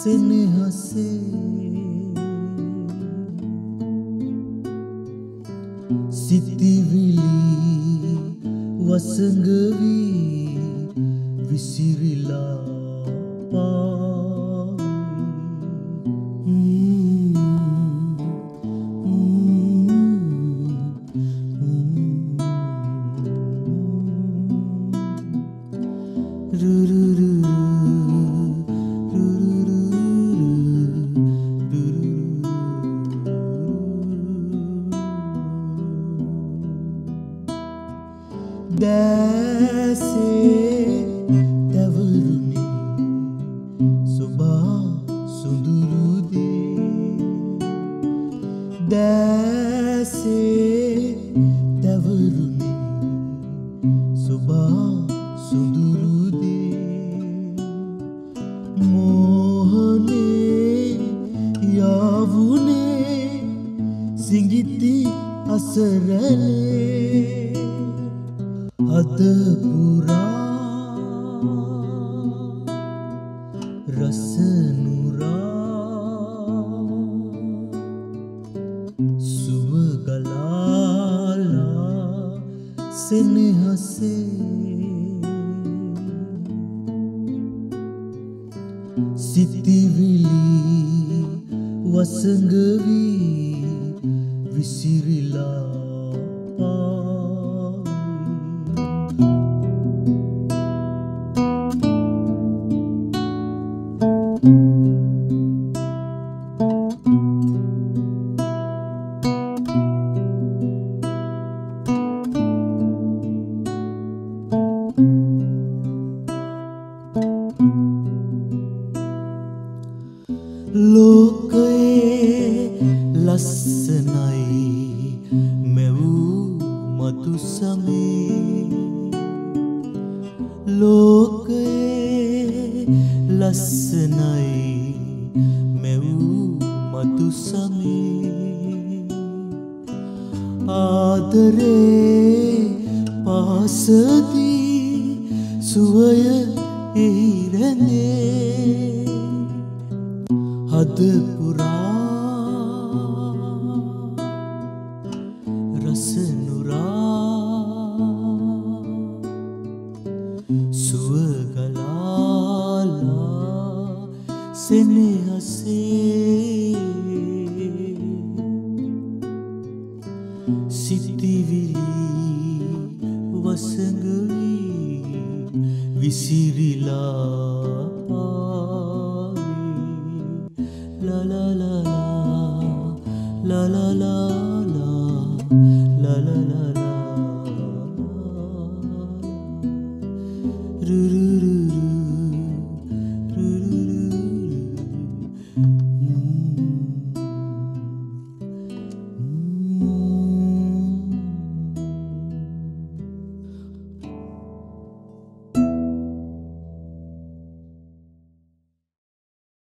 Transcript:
සෙනෙහසේ සිතිවිලි වසඟ වී විසිරිලා දැසේ තැවරුණි සුභා සුඳුරුදේ දැසේ තැවරුණි සුභා සුඳුරුදේ මෝහනේ යාවුනේ සිඟිති අසරලේ අද පුරා රස නුරා සුව ගලාලා සෙනෙහසේ සිතිවිලි වසඟ වී විසිරිලා ලෝකයේ ලස්සනයි මෙවූ මතු සමේ ලෝකයේ ලස්සනයි මෙවූ මතු සමේ ආදරේ පාසදී සුවය ඉරනේ අද පුරා රස නුරා සුව ගලාලා සෙනෙහසේ සිතිවිලි වසඟ වී විසිරිලා la la la la la la la la la la la